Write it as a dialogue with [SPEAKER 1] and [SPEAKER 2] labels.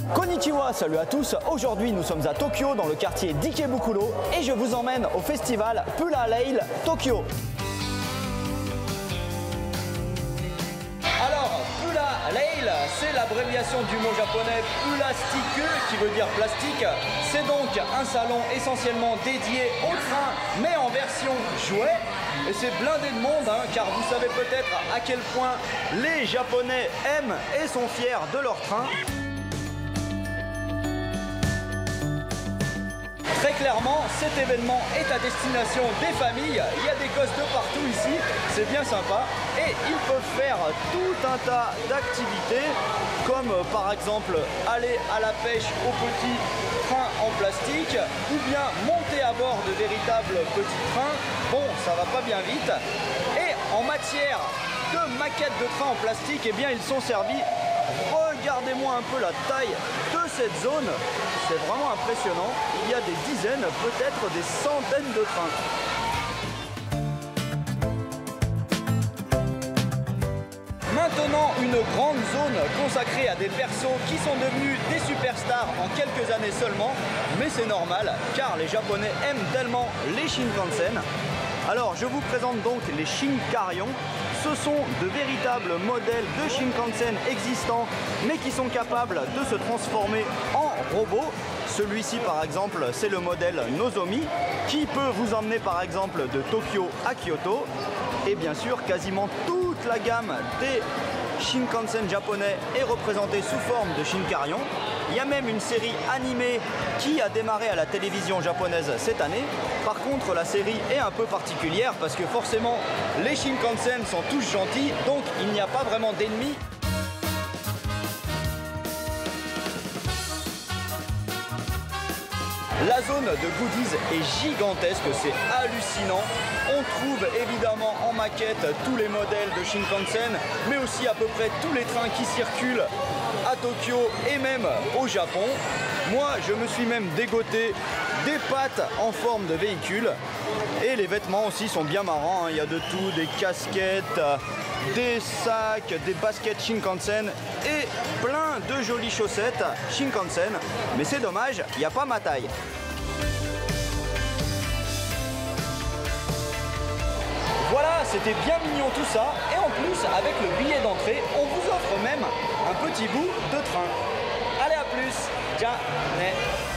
[SPEAKER 1] Konnichiwa, salut à tous. Aujourd'hui nous sommes à Tokyo dans le quartier d'Ikebukuro et je vous emmène au festival Pula Lail Tokyo. Alors Pula Lail, c'est l'abréviation du mot japonais plastique qui veut dire plastique. C'est donc un salon essentiellement dédié au train mais en version jouet. Et c'est blindé de monde, car vous savez peut-être à quel point les Japonais aiment et sont fiers de leur train. Très clairement, cet événement est à destination des familles. Il y a des gosses de partout ici, c'est bien sympa. Et ils peuvent faire tout un tas d'activités, comme par exemple aller à la pêche au petit train en plastique, ou bien monter à bord de véritables petits trains. Bon, ça va pas bien vite. Et en matière de maquettes de trains en plastique, eh bien ils sont servis. Regardez-moi un peu la taille de cette zone, c'est vraiment impressionnant. Il y a des dizaines, peut-être des centaines de trains. Maintenant, une grande zone consacrée à des persos qui sont devenus des superstars en quelques années seulement. Mais c'est normal, car les Japonais aiment tellement les Shinkansen. Alors, je vous présente donc les Shinkaryon. Ce sont de véritables modèles de Shinkansen existants, mais qui sont capables de se transformer en robots. Celui-ci, par exemple, c'est le modèle Nozomi, qui peut vous emmener, par exemple, de Tokyo à Kyoto. Et bien sûr, quasiment toute la gamme des Shinkansen japonais est représentée sous forme de Shinkaryon. Il y a même une série animée qui a démarré à la télévision japonaise cette année. Par contre, la série est un peu particulière parce que forcément, les Shinkansen sont tous gentils, donc il n'y a pas vraiment d'ennemis. La zone de goodies est gigantesque, c'est hallucinant. On trouve évidemment en maquette tous les modèles de Shinkansen, mais aussi à peu près tous les trains qui circulent à Tokyo et même au Japon. Moi, je me suis même dégoté des pattes en forme de véhicule. Et les vêtements aussi sont bien marrants, il y a de tout, des casquettes, des sacs, des baskets Shinkansen et plein de jolies chaussettes Shinkansen. Mais c'est dommage, il n'y a pas ma taille. Voilà, c'était bien mignon tout ça. Et en plus, avec le billet d'entrée, on vous offre même un petit bout de train. Allez, à plus. Ciao.